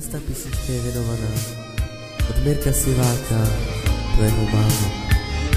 Tato písnička je věnovaná od Mirka Siváka pro jeho mámu.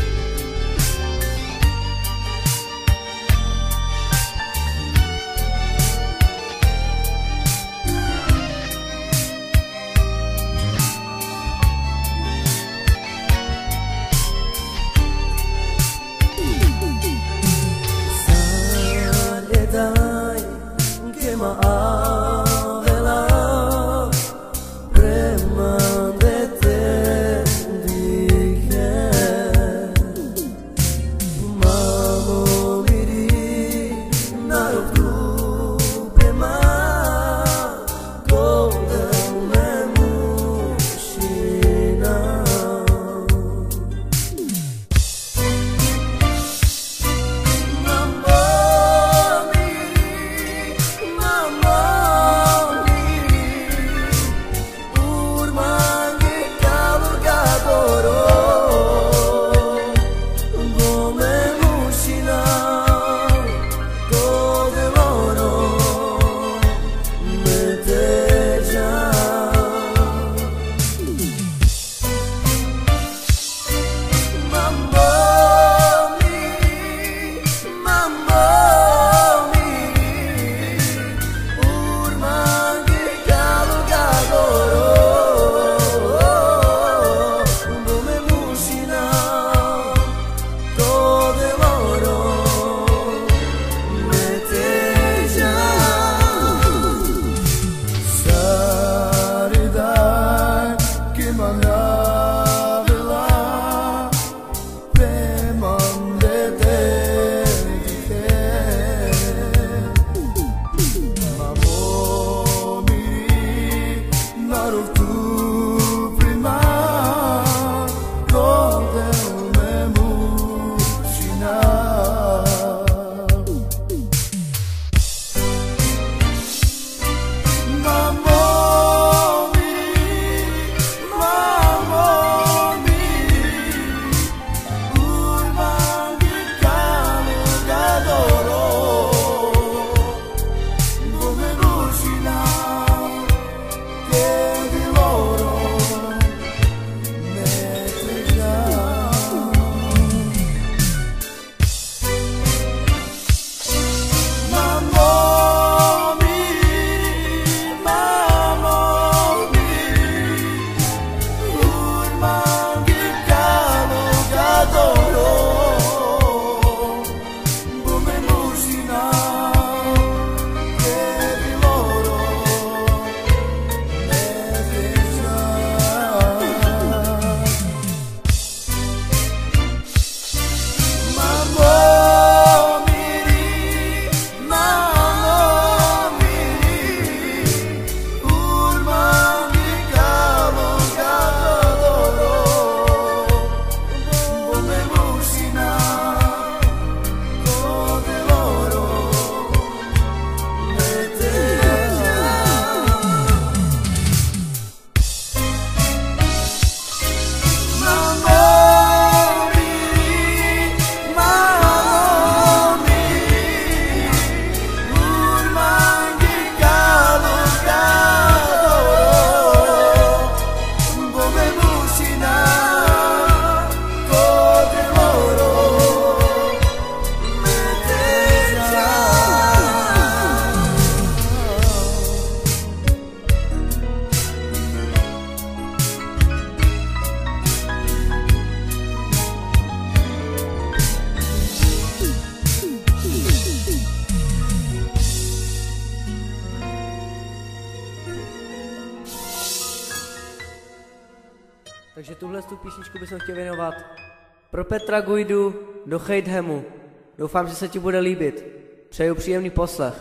Takže tuhle písničku bych chtěl věnovat pro Petra Gujdu do Chathemu. Doufám, že se ti bude líbit. Přeju příjemný poslech.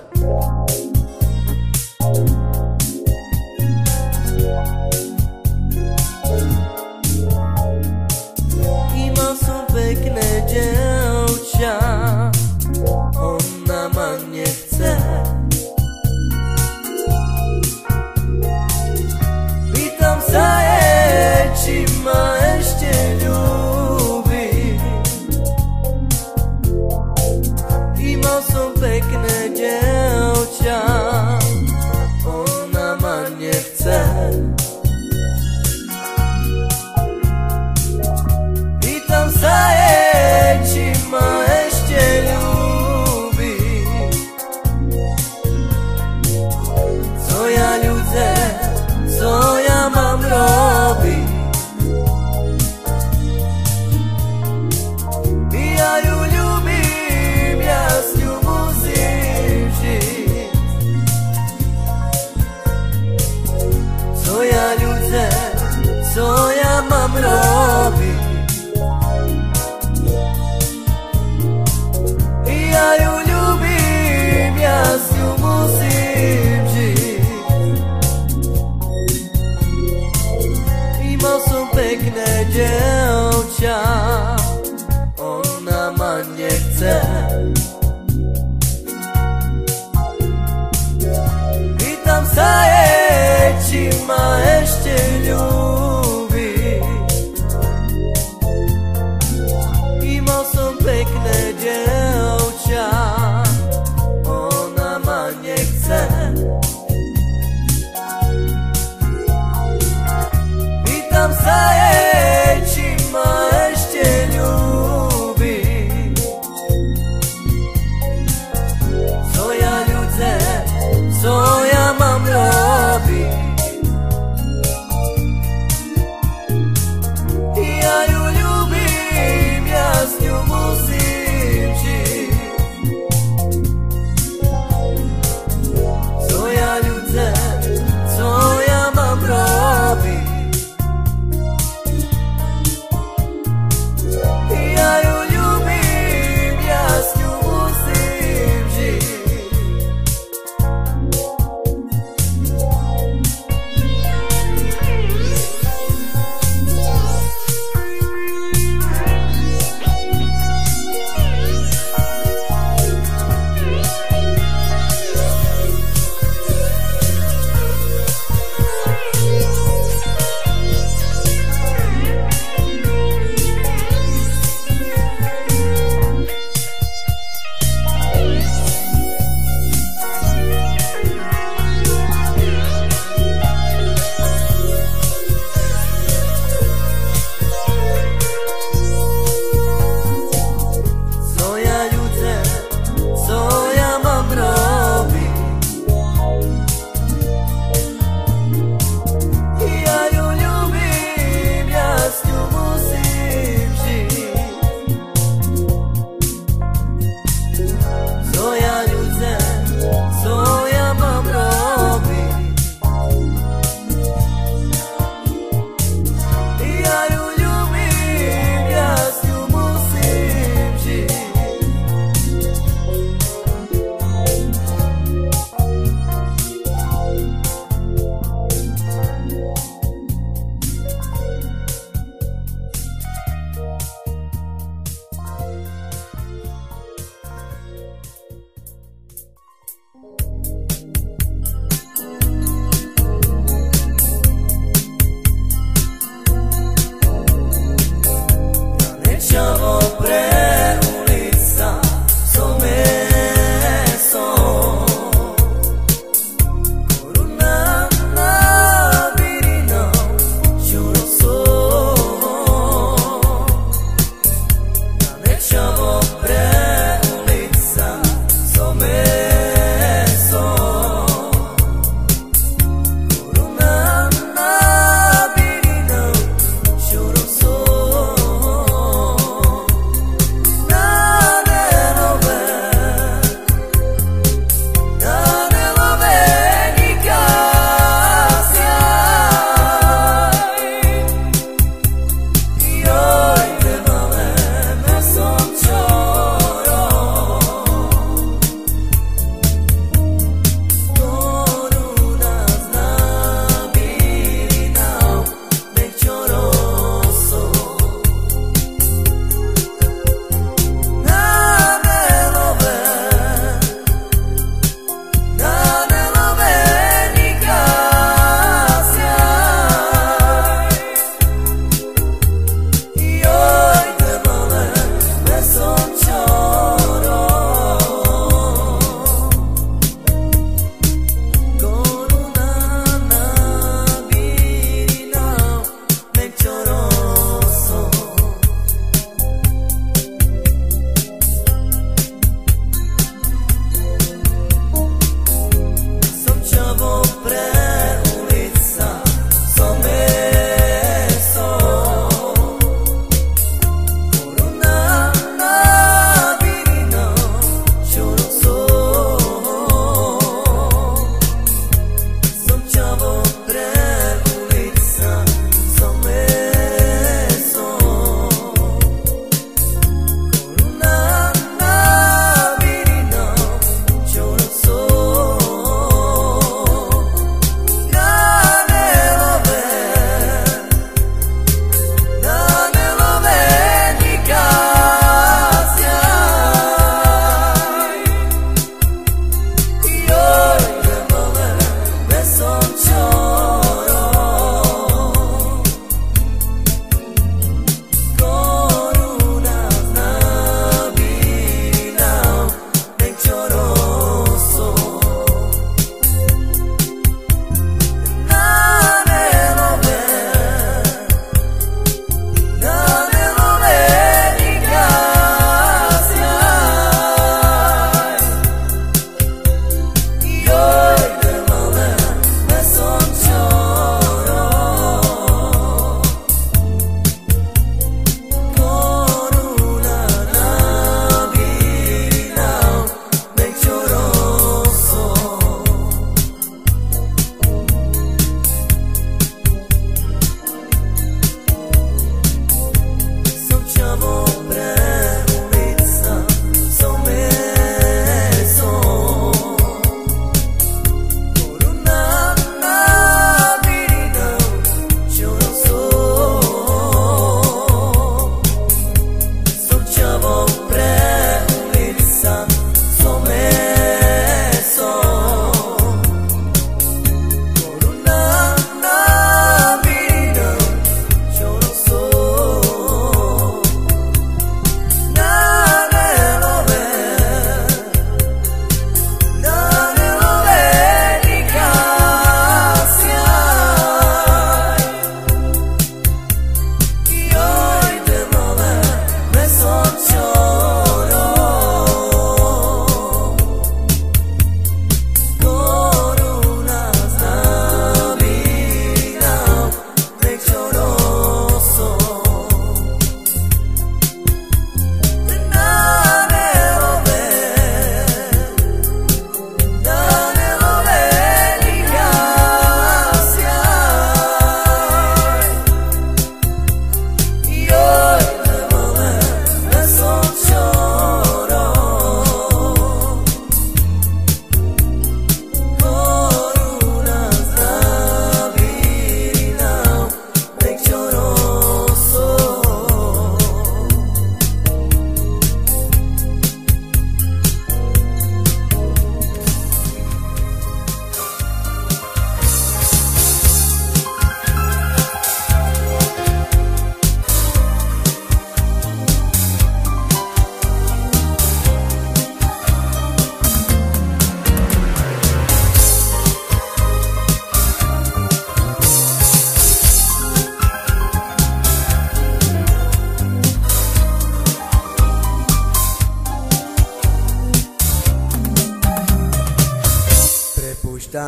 Imal som pekné dievča, ona ma nechce. Pýtam sa jej, či ma ešte ľúbi. Imal som pekné dievča, ona ma nechce. pekné dievča, ona ma nechce. Pýtam sa jej, či ma ešte ľúbi. Imal som pekné dievča, ona ma nechce. Pýtam sa jej, či ma ešte ľúbi. Co ja ľudze, co ja mám robiť?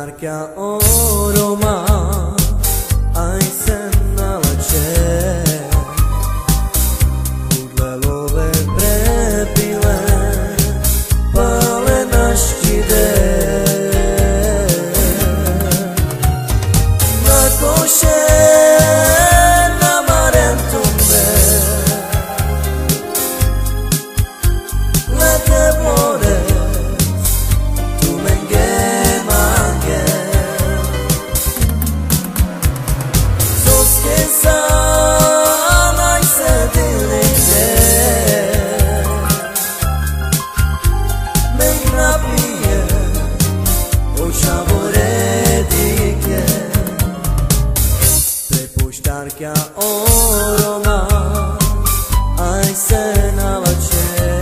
Puștarchea o Roma, ai se nalače, udlelove prepile, pale naškide. Na koše na marentumbe, lete vode, Puștarchea o Roma, ai se nalače,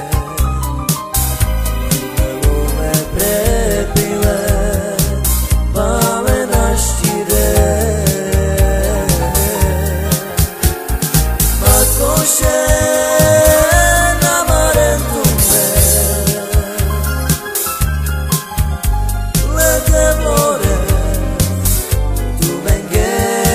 udlelove prepile, pale naštire. Matkoše na marentumbe, lete vode, tu venge.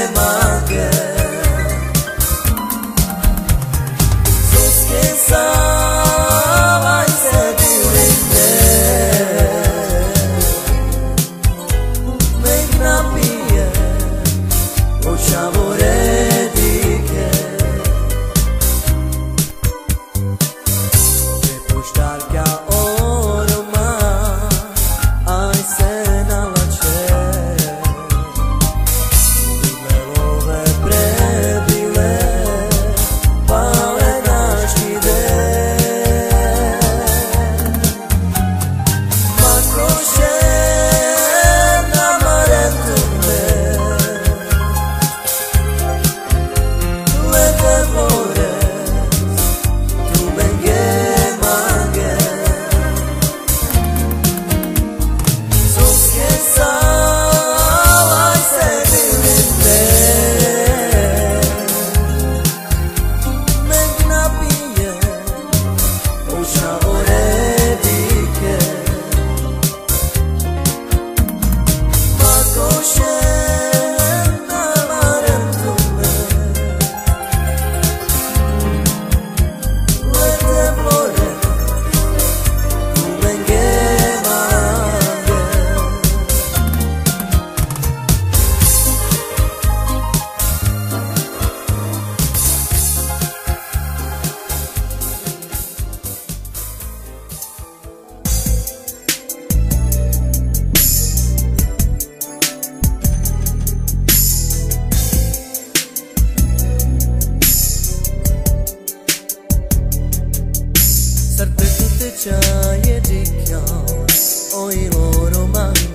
Chaye dikhyao, oi loro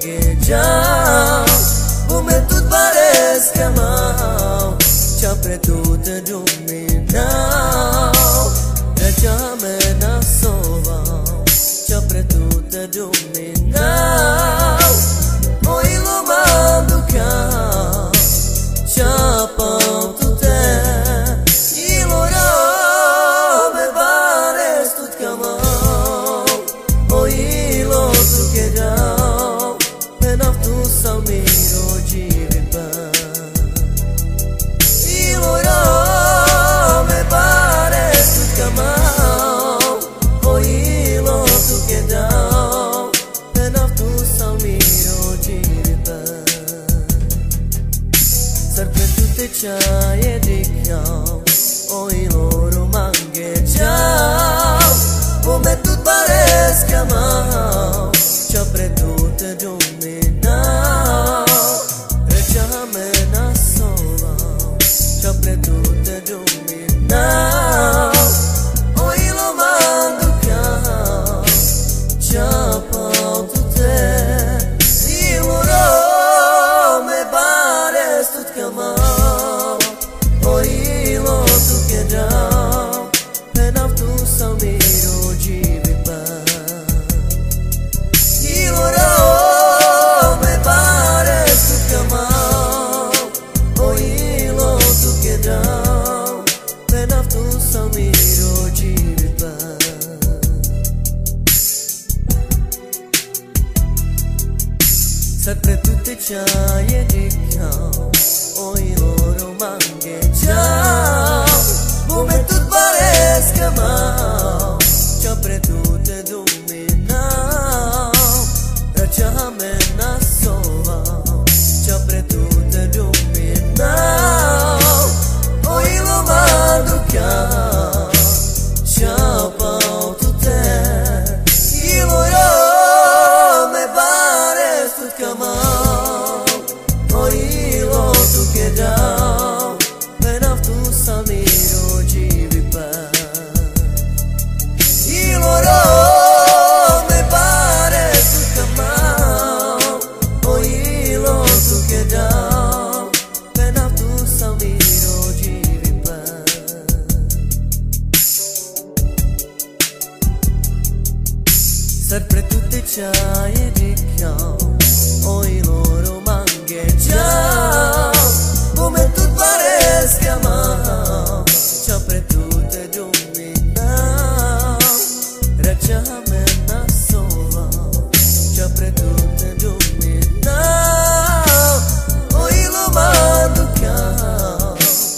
mangegiao, come tu pares chiamao, c'ha pretute dominao, reciame na sovao, c'ha pretute dominao, oi lo manducao, c'ha pau tute, i loro me pares tut chiamao. Chaye dikhyao, oi loro mangegiao, come tu pares chiamao, c'ha pretute dominao, reciame na sovao, c'ha pretute dominao, oi lo manducao, c'ha pau tute, i loro me pares tut chiamao. Enough to Sar pre tutte ciaie di chiao, o i loro mangheggiao, come tu pares chiamao, ciao pre tutte dominao, raccia me na sova, ciao pre tutte dominao, o i lo mando chiao,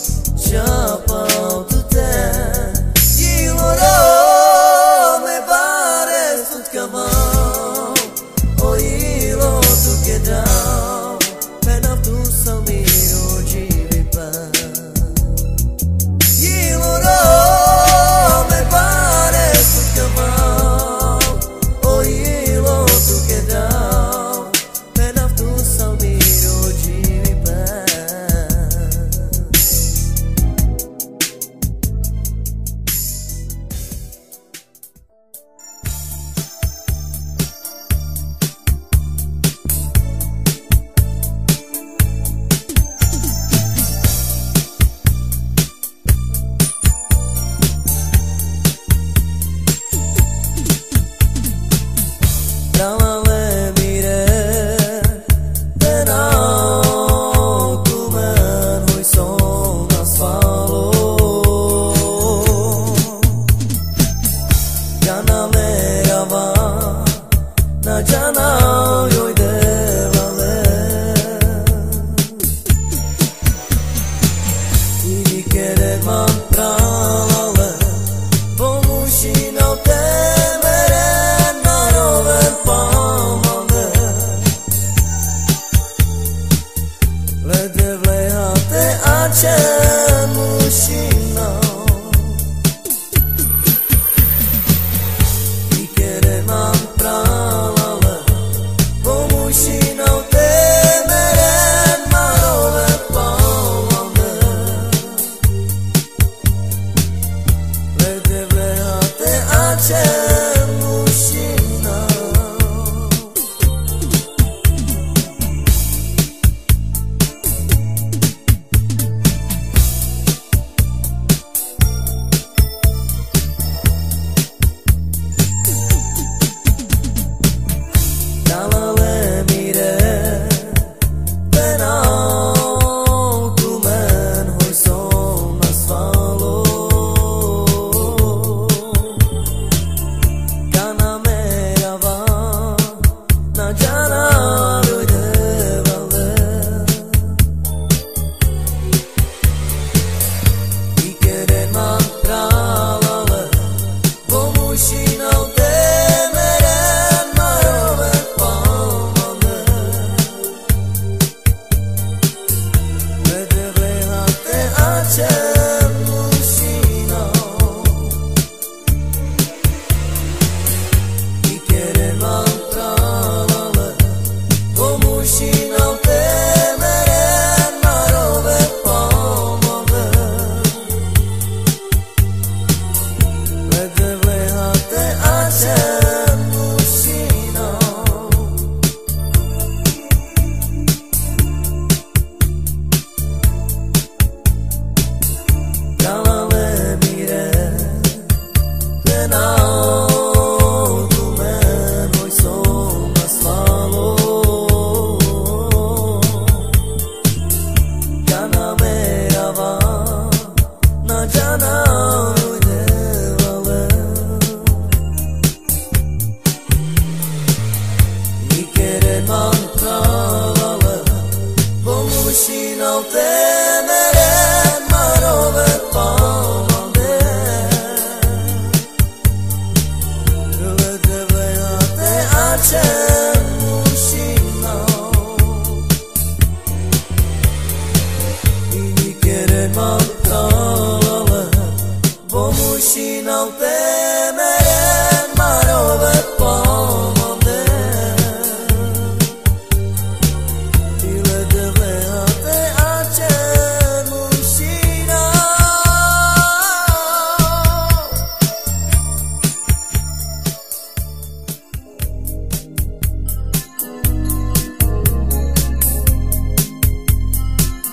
ciao pao tu te, i loro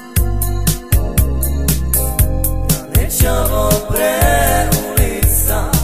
Lasciamo pre ulica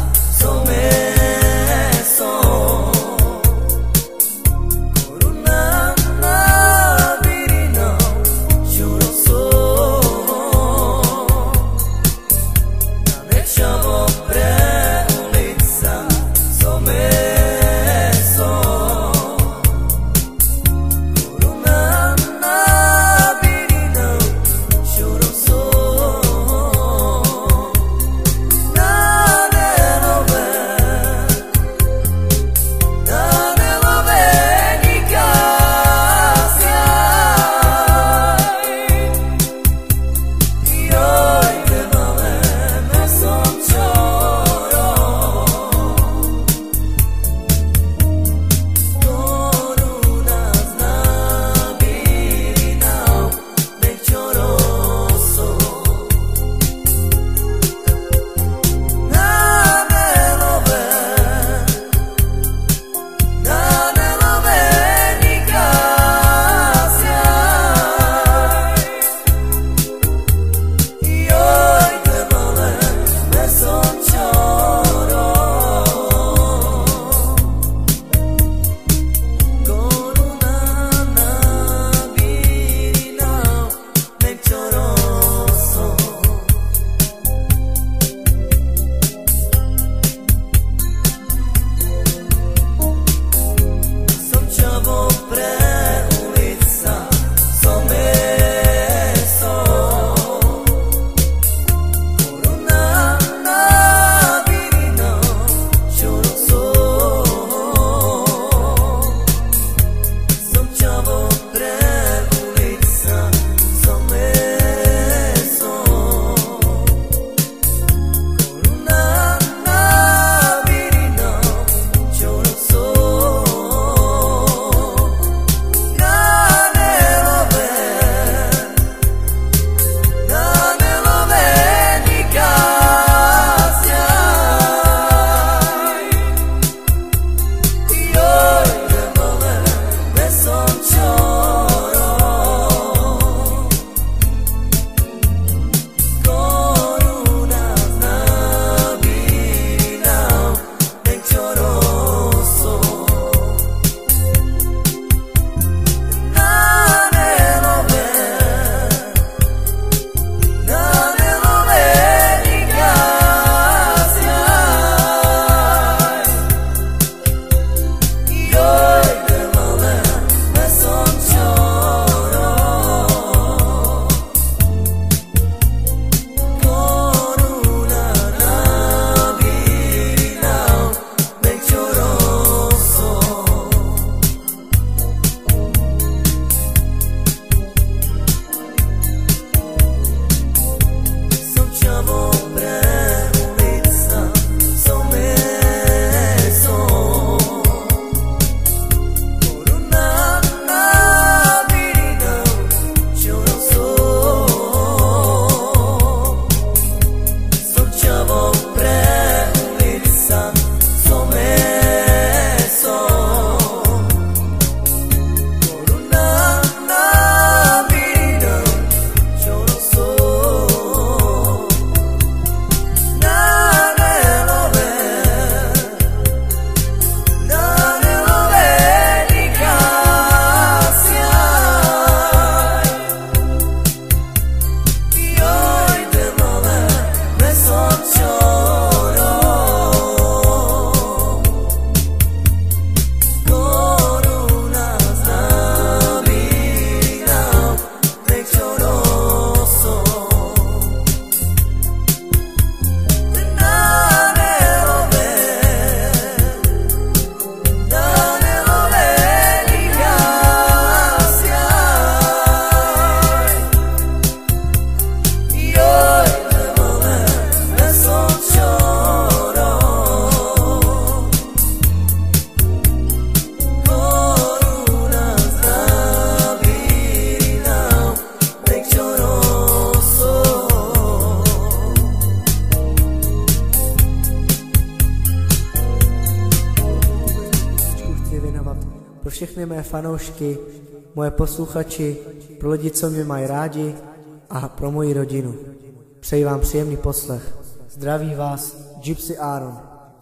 všechny mé fanoušky, moje posluchači, pro lidi, co mě mají rádi a pro moji rodinu. Přeji vám příjemný poslech. Zdraví vás Gypsy Aaron.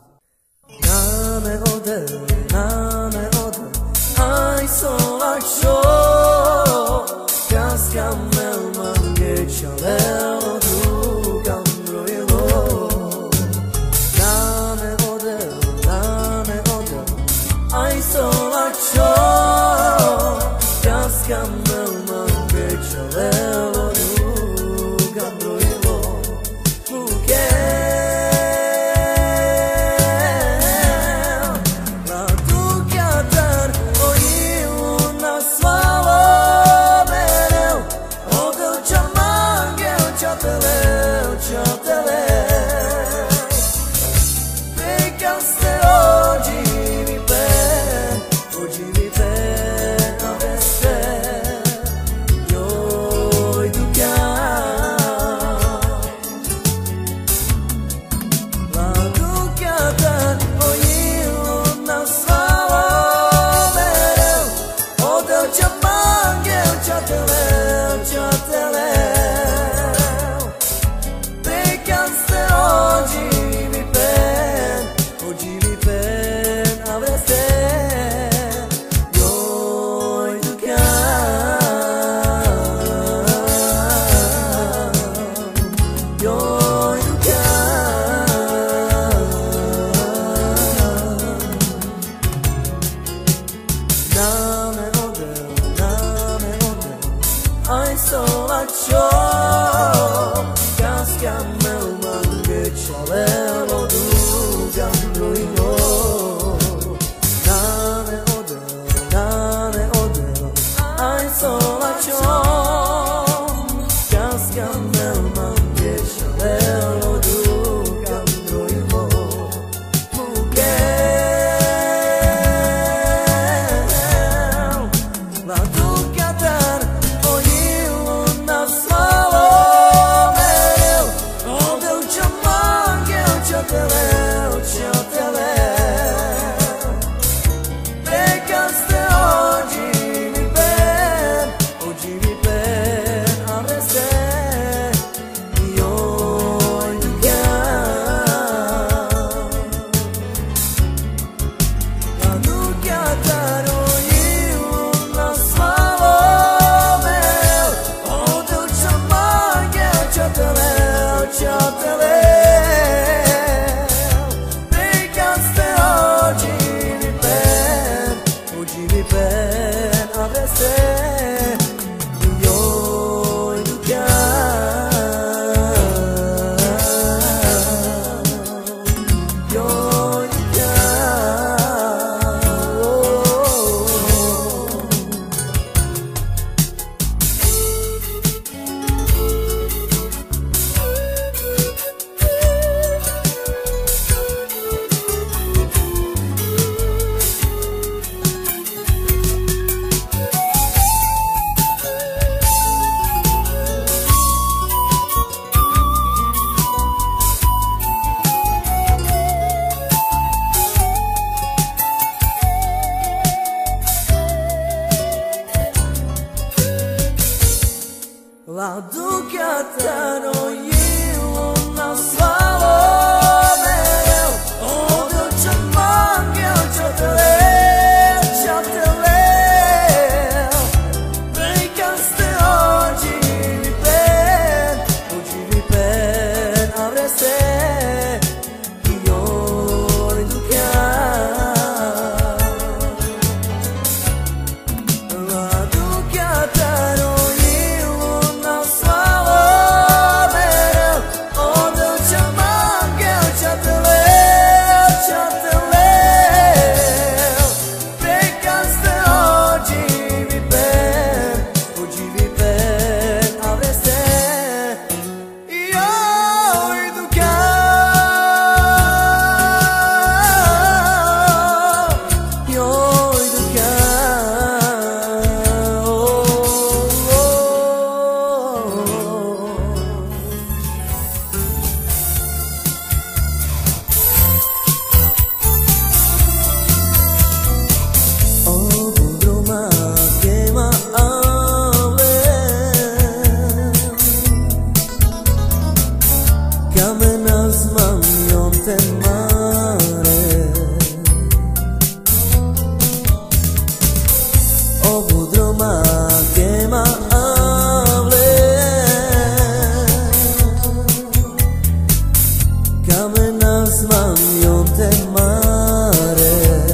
Ai solacho Cascamel mange chaleo du gambroilo Nane odel Ai solacho Cascamel mange chaleo du gambroilo Porque Ai solacho Cascamel mange chalelo du gambroilo Nane odel Ai solacho Cascamel mange chalelo du gambroilo Porque La Ducatar Small, oh, nasmanion te mare O budroma que ma hable Kame nasmanion te mare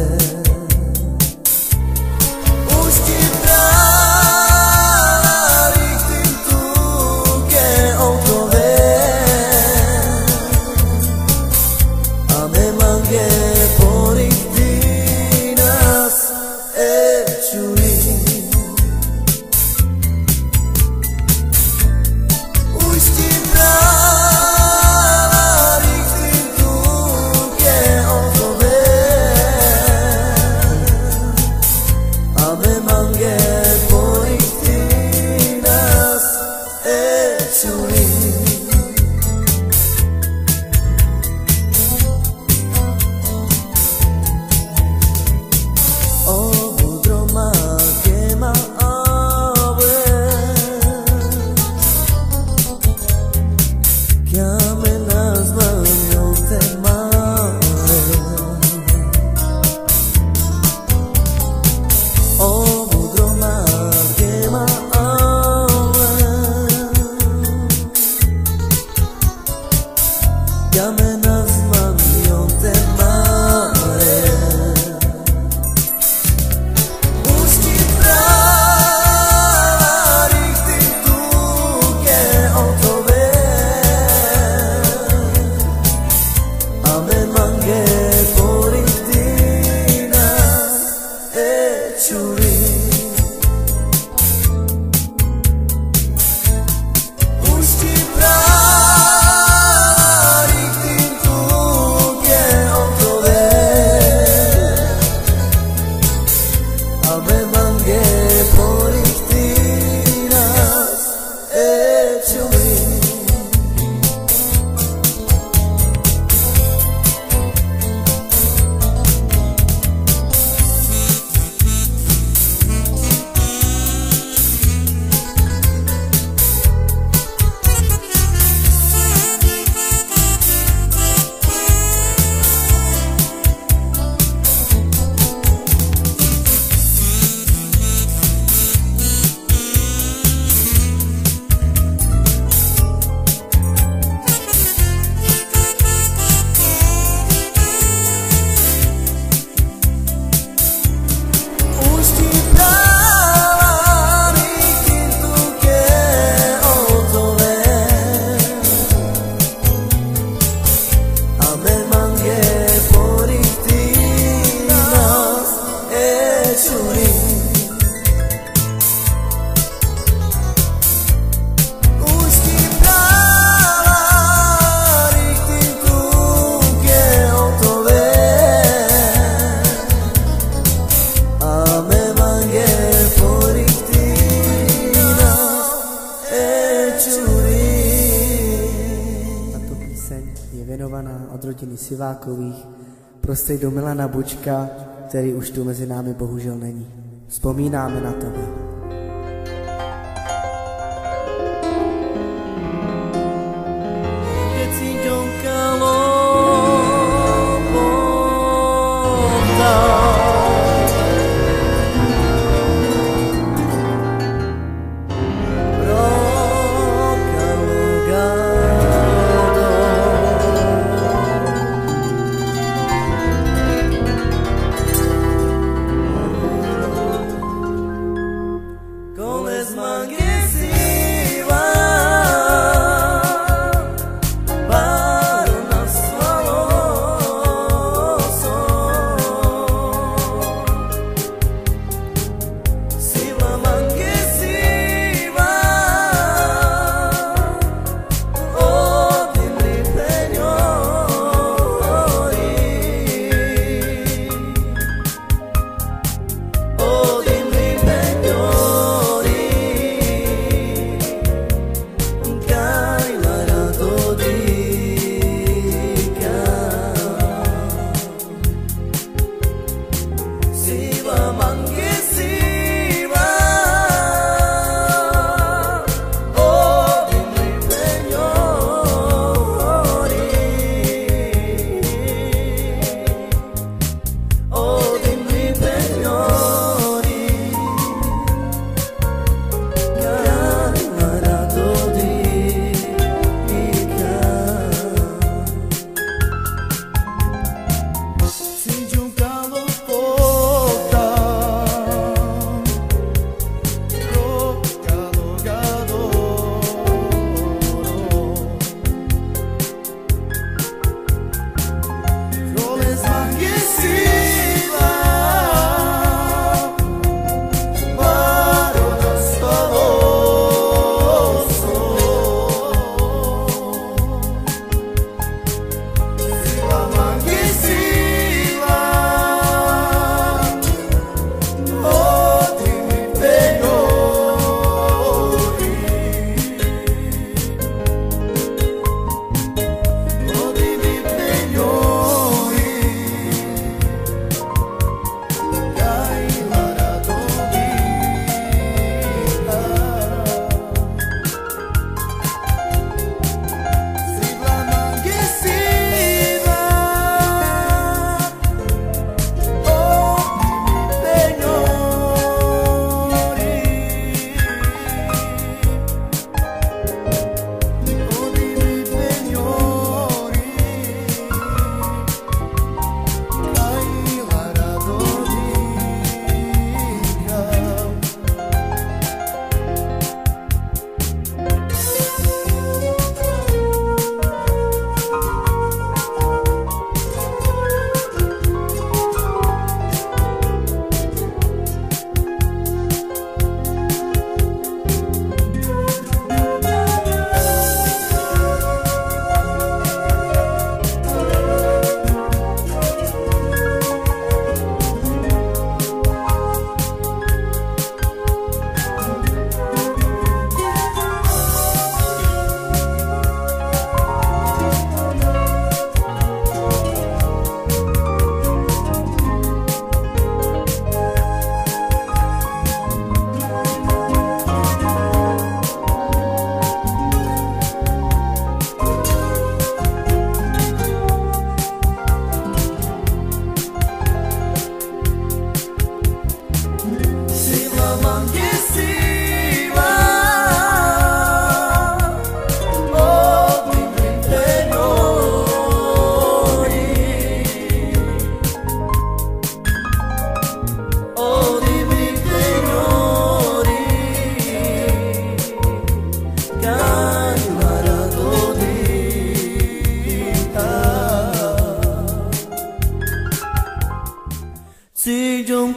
od rodiny Sivákových pro strejdu Milana Bučka, který už tu mezi námi bohužel není. Vzpomínáme na tebe.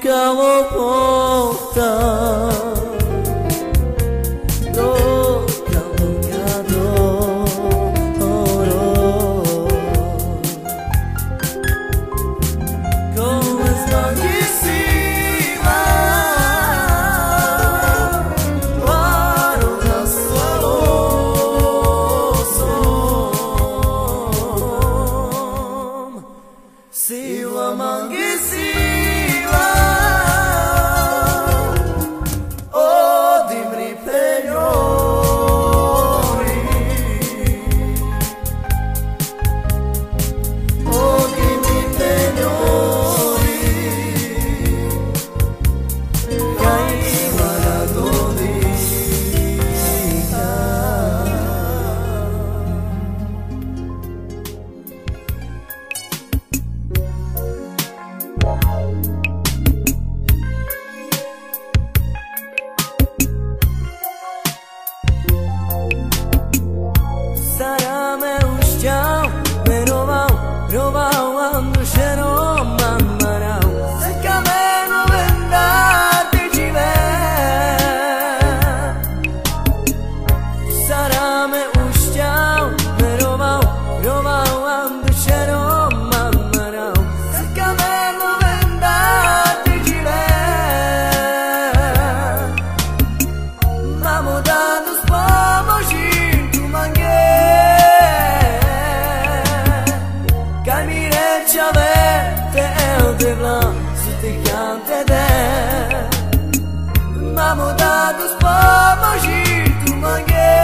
cavo porta do cavalcador como es bellísima para una solo sila mangisila odimri peñori caimara dodica Sarame ušťal, roval andušenom mamarau. Se kameno vendate živé. Sarame ušťal, roval andušenom mamarau. Se kameno vendate živé. Mamo danos pomoži. Mamo dados pomoži tu mange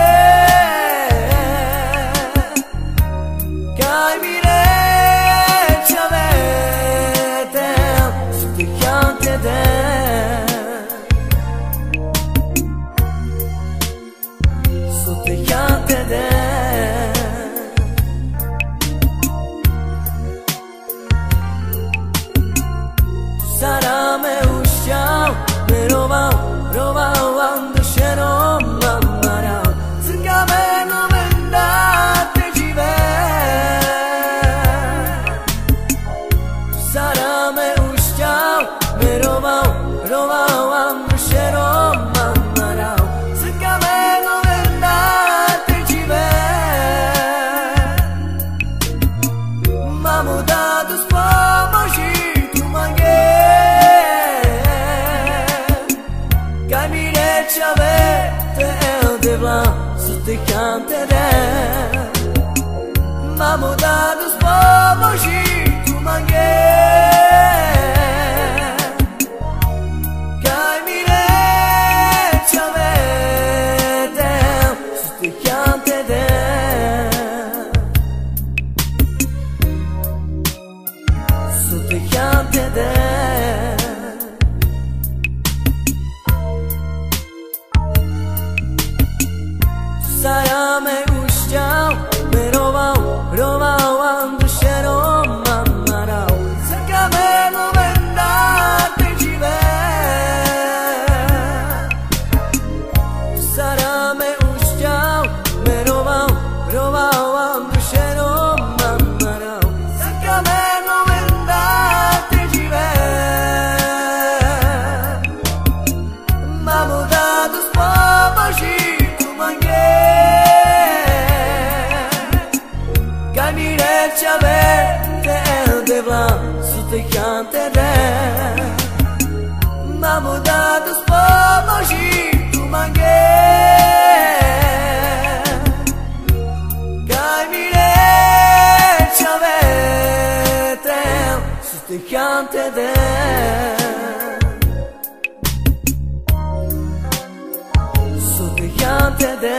kaj mi reč avete stikante de stikante de Sarame ušťal, roval andušenom mamarau. Z kamenu vendate živé. Sarame ušťal, roval andušenom mamarau. Z kamenu vendate živé. Mamu dados pomoži tu mange. Avete el devlan stikante de Mamo dados pomoži tu mange kaj mi reč avete stikante de stikante de Sarame ušťal, roval andušenom mamarau. Za kameno vendate živé. Sarame ušťal, roval andušenom mamarau. Za kameno vendate živé. Mamo dados pomoži tu mange. Kaj mi reč avete el devlan stikante de Mamo dados pomoži tu mange Kaj mi reč avete stikante de stikante de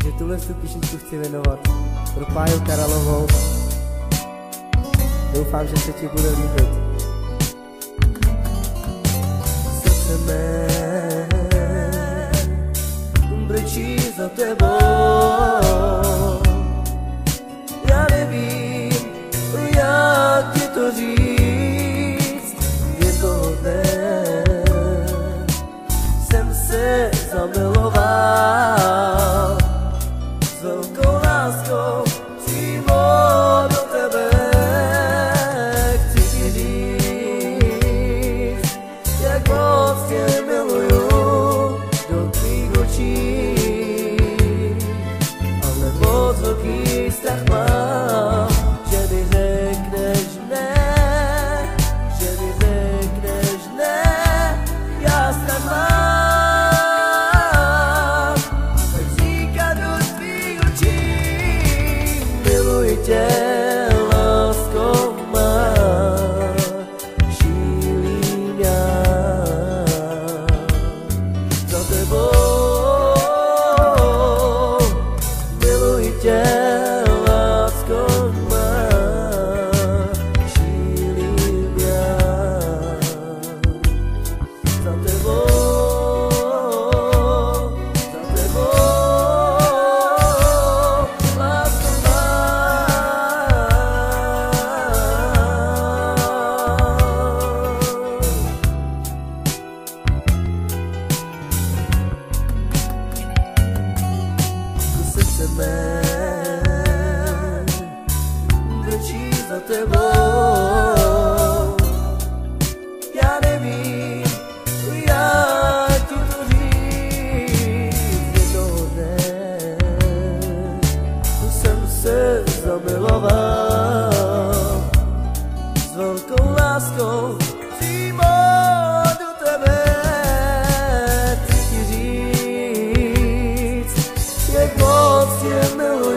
Takže tuhle písničku chci věnovat pro Páju Karalovou. Doufám, že se ti bude líbit. Srdce mé brečí za tebou. Já nevím, jak ti to říct. Jednoho dne jsem se zamiloval s velkou láskou přímo do tebe. Chci ti říct, jak moc tě miluju do tvých očí, ale moc velký strach mám, že mi řekneš ne, že mi řekneš ne. Já strach mám, tak říkat do tvých očí. Miluji tě, lásko má, šílím já za tebou. Miluji tě, lásko má, šílím já za tebou, lásko má. Srdce mé brečí za tebou. Já nevím, jak ti to říct. Jednoho dne jsem se zamiloval s velkou láskou přímo do tebe. Chci ti říct, jak moc tě miluji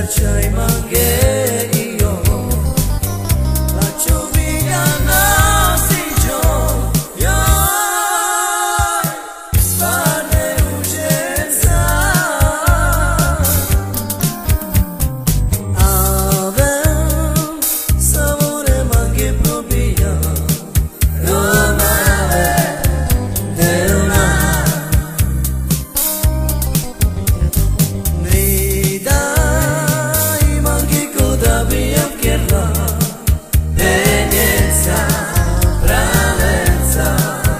Sugar chai mange io la chuviga na si jo yo pane urgenza ave savore mange propria Roma deuna Nida mangi koda via kierla Bellezza, bravezza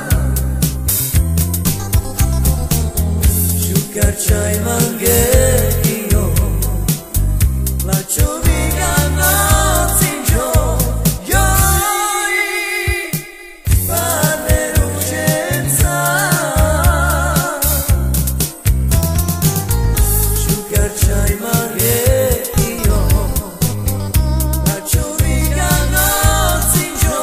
Sugar chai mange io La chuviga no sinjo Yoi Pane urgenza Sugar chai mange io La chuviga no sinjo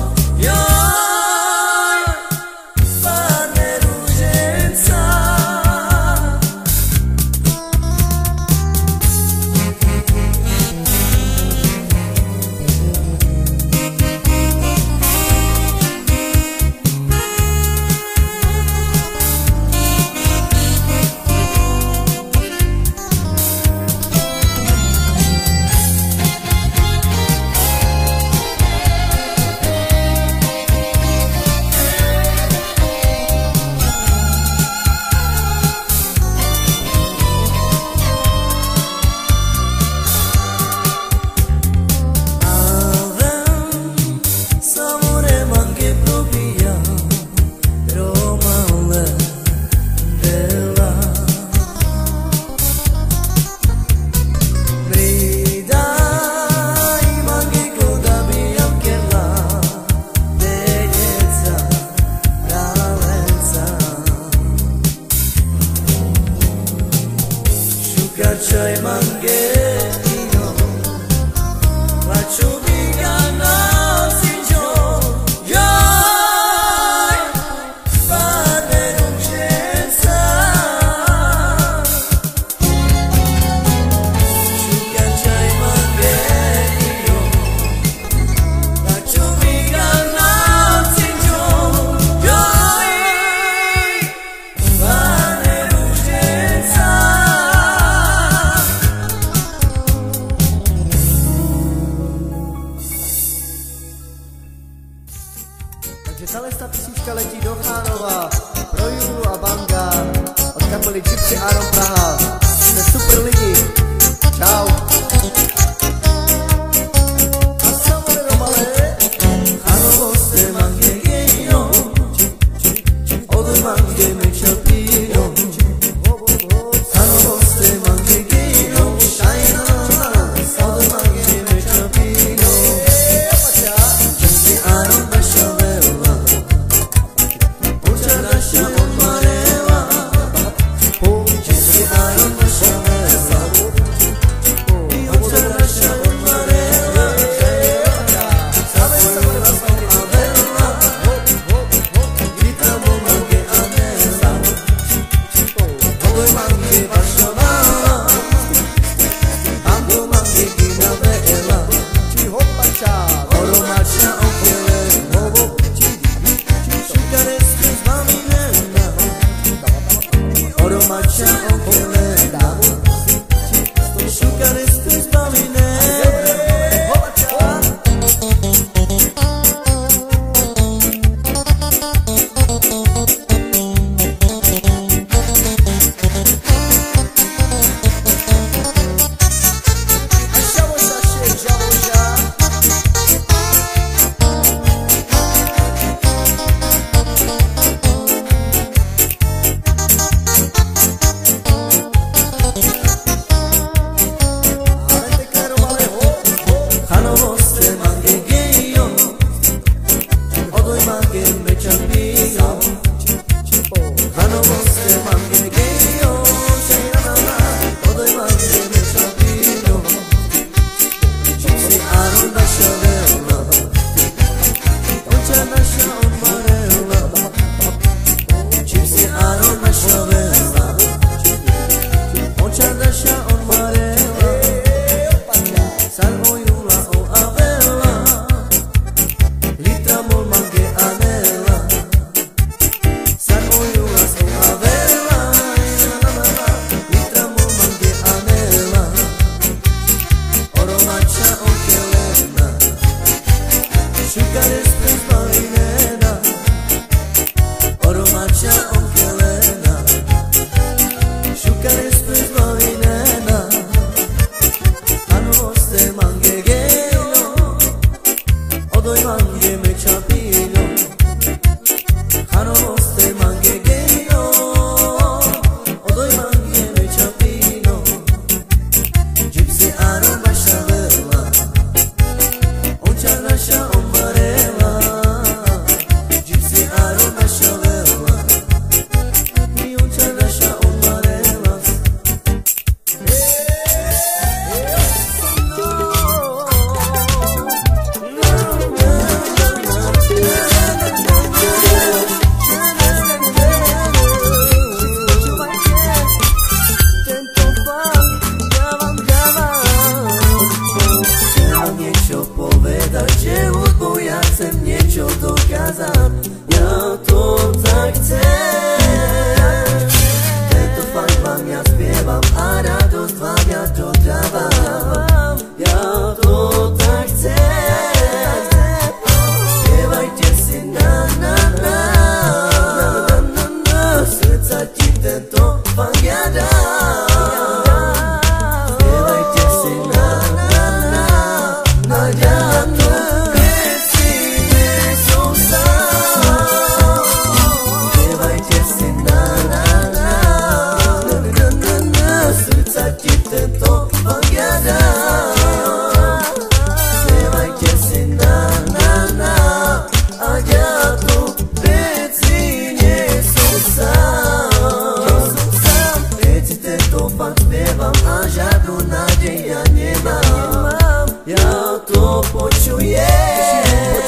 Yoi Pane urgenza Savore mangi propria Roma della Brida mangi coda bianchella Bellezza, bravezza Sugar chai mangi io La chuviga no sinjo Yoi Pane urgenza Sugar chai mange io La chuviga no sinjo Yoi Pane urgenza Takže tahle písnička letí do Chánova pro Juru a Banga od kapely Gypsy Aron Praha. Jste super lidi. Čau. A savore romale Chanovo se mange io Odoj mange me chapino Chanovo se mange io Shaina Odoj mange me chapino Gypsy Aron Bashavella Mucha lascia on mareva Gypsy Aron Bashavella Mucha lascia on mareva Sabes la avella Gritavo mange avella Odoj mange Bashavella Ando mange ginavella Oro marcia onkele Sugareste zbavinena Oro marcia onkele Sugareste zbavinena Ale te Pevajte si na, na, na, a ja tu reci nie som sám. Recite to fakt spievam a žiadnu nádej ja nemám. Ja to počujem.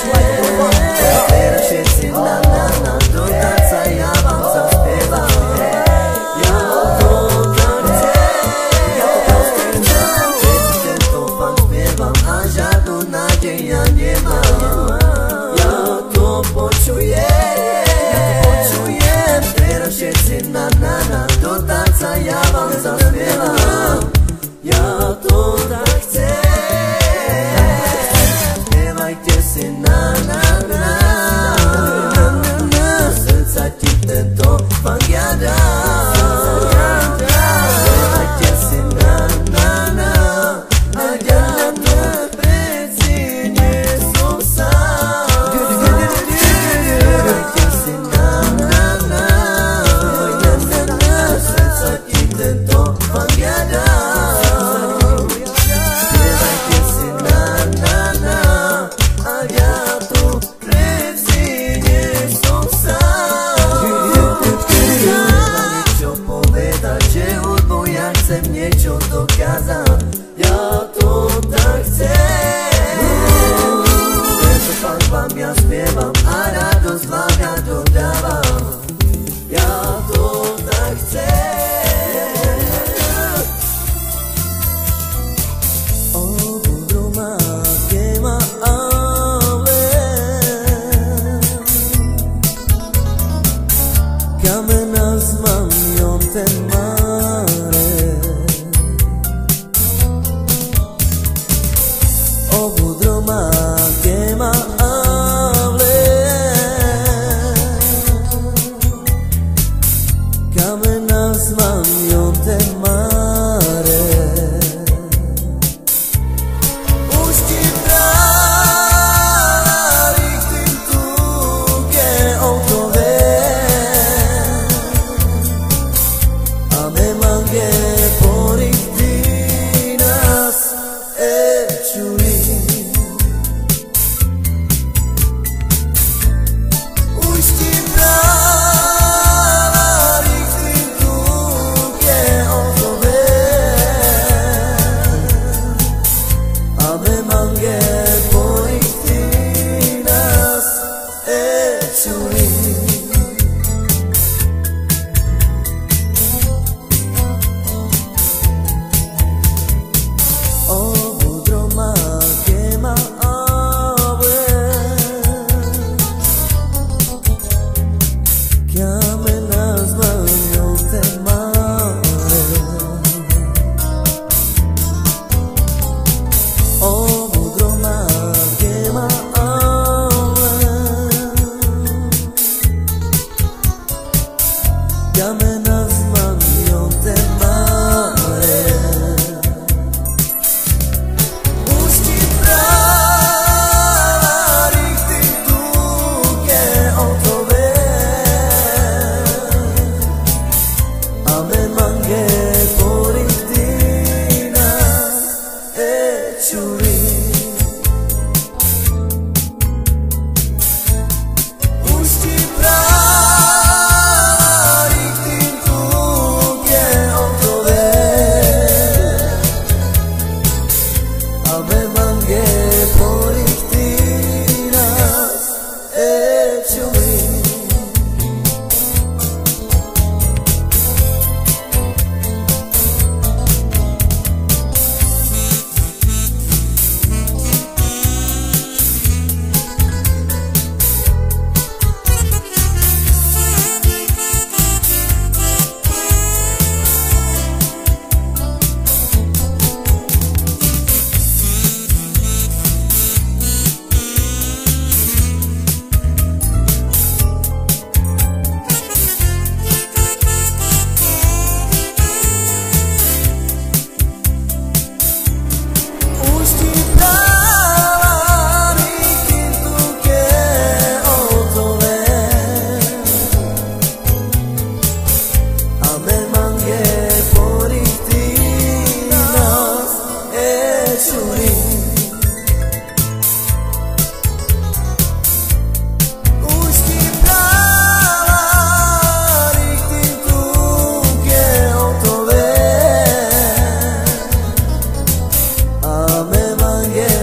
Teraz všetci na, na, na, do tanca ja vám zaspievam. Ja to tak chcem. Recite to fakt spievam a žiadnu nádej ja nemám. Ja to počujem. Teraz všetci na, na, na, do tanca ja vám zaspievam. Ja to tak chcem. Spievajte si na, na, na, srdca ti tento fakt ja dám. Spievajte si na, na, na, a ja tu preci nie som sám. Spievajte si na, na, na, srdca ti tento fakt ja dám. Spievajte si na, na, na, a ja tu preci nie som sám. Mám niečo povedať, že hudbu ja chcem niečo dokázať. Ja to tak chcem. Tento fakt vám ja spievam a radosť vám ja dodávam. Ja to tak chcem. Budruma quema Kamenas mamion te mare. Budruma quema Kamenas mamion te mare. Už ti právi tým tu, kde otove. A me mange porik ti nas čuli. Už ti právi tým tu, kde otove. A me mange porik ti nas čuli. Budruma quema Kamenas mamion te mare. Budruma quema Kamenas mamion te mare. Už ti právi tým tu, kde otove. A me mange porik ti nas čuli. Už ti právi tým tu, kde otove. A me mange porik ti nas čuli. churi Ušti pravari Tim tuke otove Ame mange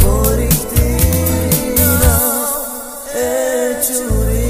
poriktina churi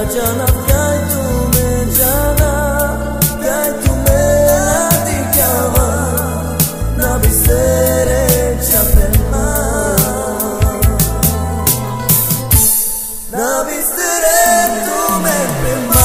जाना क्या तुम्हें जाना क्या तुम्हें nanti kawa nabi sere chapema nabi sere तुम्हें prema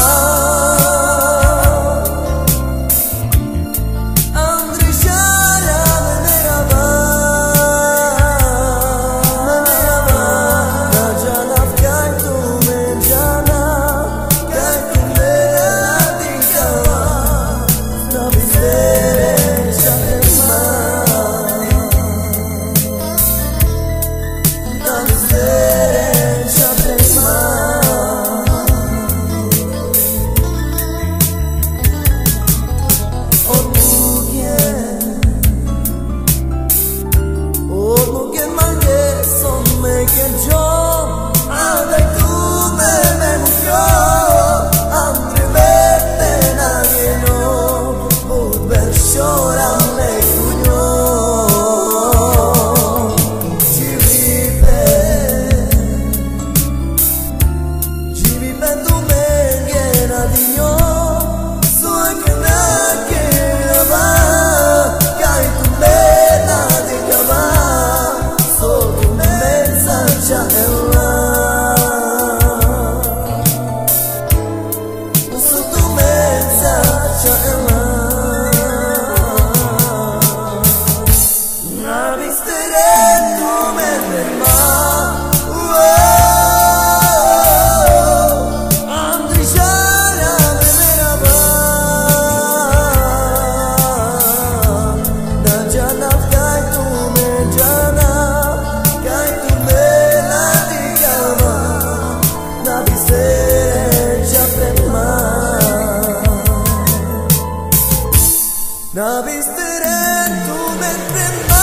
Nabi seren tu men prema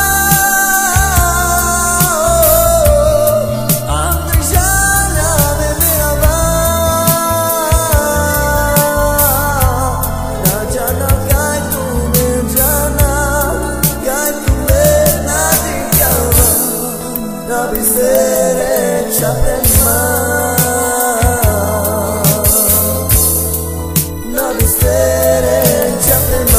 Andri jana me merava Na jana kai tu men jana Kai tu men nadi kawa Nabi seren chaprema Nabi seren chaprema